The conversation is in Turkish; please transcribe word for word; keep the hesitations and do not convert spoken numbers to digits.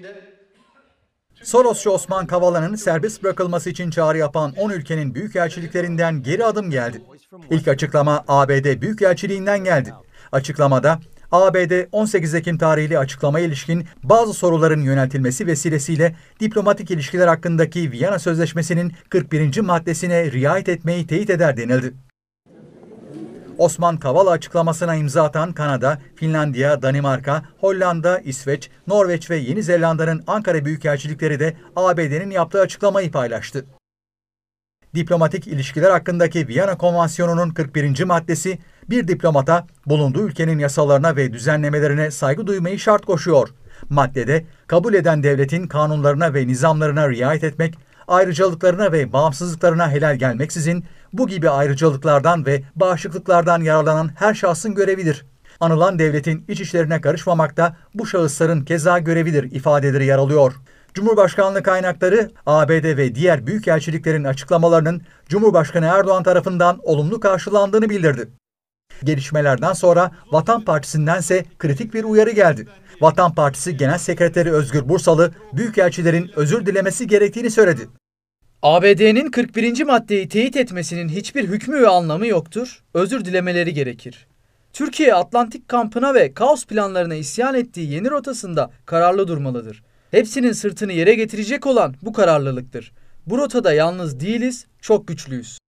Sorosçu Osman Kavala'nın serbest bırakılması için çağrı yapan on ülkenin büyükelçiliklerinden geri adım geldi. İlk açıklama A B D Büyükelçiliğinden geldi. Açıklamada A B D on sekiz Ekim tarihli açıklamaya ilişkin bazı soruların yöneltilmesi vesilesiyle diplomatik ilişkiler hakkındaki Viyana Sözleşmesi'nin kırk birinci maddesine riayet etmeyi teyit eder denildi. Osman Kavala açıklamasına imza atan Kanada, Finlandiya, Danimarka, Hollanda, İsveç, Norveç ve Yeni Zelanda'nın Ankara Büyükelçilikleri de A B D'nin yaptığı açıklamayı paylaştı. Diplomatik ilişkiler hakkındaki Viyana Konvansiyonu'nun kırk birinci maddesi, bir diplomata bulunduğu ülkenin yasalarına ve düzenlemelerine saygı duymayı şart koşuyor. Maddede, kabul eden devletin kanunlarına ve nizamlarına riayet etmek, ayrıcalıklarına ve bağımsızlıklarına helal gelmeksizin bu gibi ayrıcalıklardan ve bağışıklıklardan yararlanan her şahsın görevidir. Anılan devletin iç işlerine karışmamak da bu şahısların keza görevidir ifadeleri yer alıyor. Cumhurbaşkanlığı kaynakları A B D ve diğer büyükelçiliklerin açıklamalarının Cumhurbaşkanı Erdoğan tarafından olumlu karşılandığını bildirdi. Gelişmelerden sonra Vatan Partisi'ndense kritik bir uyarı geldi. Vatan Partisi Genel Sekreteri Özgür Bursalı, büyükelçilerin özür dilemesi gerektiğini söyledi. A B D'nin kırk birinci maddeyi teyit etmesinin hiçbir hükmü ve anlamı yoktur, özür dilemeleri gerekir. Türkiye Atlantik kampına ve kaos planlarına isyan ettiği yeni rotasında kararlı durmalıdır. Hepsinin sırtını yere getirecek olan bu kararlılıktır. Bu rotada yalnız değiliz, çok güçlüyüz.